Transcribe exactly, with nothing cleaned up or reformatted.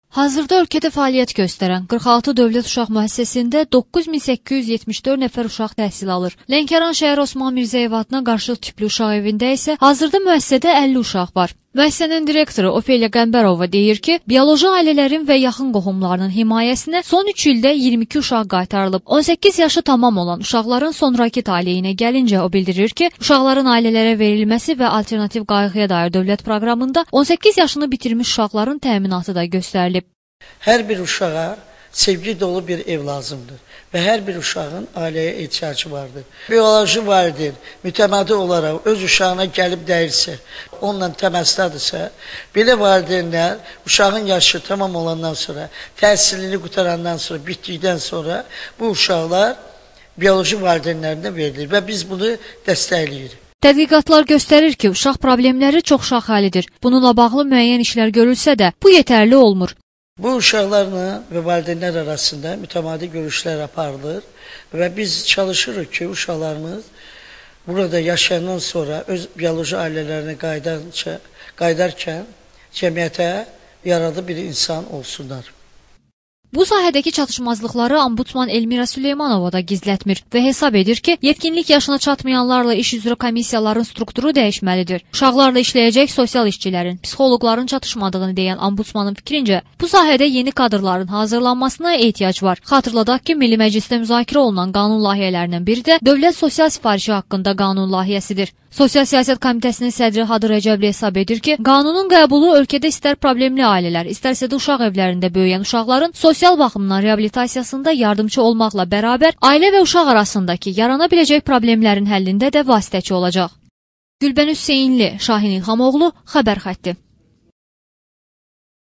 Hazırda ölkədə fəaliyyət göstərən qırx altı dövlət uşaq müəssisəsində doqquz min səkkiz yüz yetmiş dörd nəfər uşaq təhsil alır. Lənkəran şəhər Osman Mirzəyev adına qarşılıq tipli uşaq evində isə hazırda müəssisədə əlli uşaq var. Müəssisənin direktoru Ofeliya Qəmbərova deyir ki, bioloji ailələrin və yaxın qohumlarının himayəsinə son üç ildə iyirmi iki uşaq qaytarılıb. on səkkiz yaşı tamam olan uşaqların sonrakı taleyinə gəlincə o bildirir ki, uşaqların ailələrə verilməsi və alternativ qayğıya dair dövlət proqramında on səkkiz yaşını bitirmiş uşaqların təminatı da göstərilib. Hər bir uşağa sevgi dolu bir ev lazımdır və hər bir uşağın ailəyə ehtiyacı vardır. Bioloji valideyn mütəmadi olaraq öz uşağına gəlib dəyirsə, onunla təmasdadırsa, belə valideynlər uşağın yaşı tamam olandan sonra, təhsilini qutarandan sonra, bitdikdən sonra bu uşaqlar bioloji valideynlərinə verilir və biz bunu dəstəkləyirik. Tədqiqatlar göstərir ki, uşaq problemləri çox şaxəlidir. Bununla bağlı müəyyən işlər görülsə də, bu yetərli olmur. Bu uşaqlarla və valideynlər arasında mütəmadi görüşlər aparılır və biz çalışırıq ki, uşaqlarımız burada yaşayandan sonra öz bioloji ailələrinə qayıdarkən cəmiyyətə yaradı bir insan olsunlar. Bu sahədəki çatışmazlıqları Ombudsman Elmira Süleymanova da gizlətmir və hesab edir ki, yetkinlik yaşına çatmayanlarla iş üzrə komissiyaların strukturu dəyişməlidir. Uşaqlarla işləyəcək sosial işçilərin, psixoloqların çatışmadığını deyən Ombudsmanın fikrincə, bu sahədə yeni kadrların hazırlanmasına ehtiyac var. Xatırladaq ki, Milli Məclisdə müzakirə olunan qanun layihələrindən biri də Dövlət Sosial Sifarişi haqqında qanun layihəsidir. Sosial Siyasət Komitəsinin sədri Hadır Rəcəbli hesab edir ki, qanunun qəbulu ölkədə istər problemli ailələr, istərsə də uşaq evlərində böyüyən uşaqların sosial baxımdan reabilitasiyasında yardımcı olmaqla bərabər ailə və uşaq arasındakı yarana biləcək problemlərin həllində də vasitəçi olacaq. Gülbən Hüseynli, Şahin İlhamoğlu, Xəbər xətti.